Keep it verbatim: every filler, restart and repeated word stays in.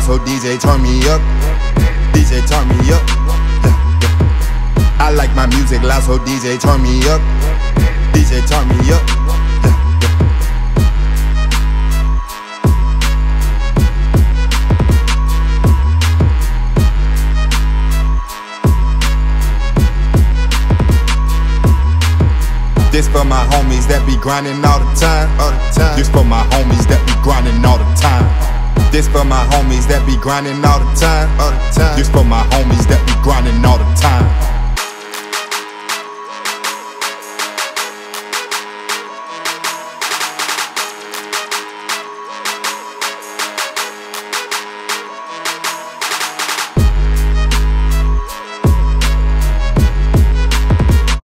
loud, so D J turn me up. D J turn me up. Yeah, yeah. I like my music loud, so D J turn me up. D J turn me up. Yeah, yeah. This for my homies that be grinding all the time. All the time. This for my homies that be grinding all the time. This for my homies that be grinding all the time. All the time. This for my homies that be grinding all the time.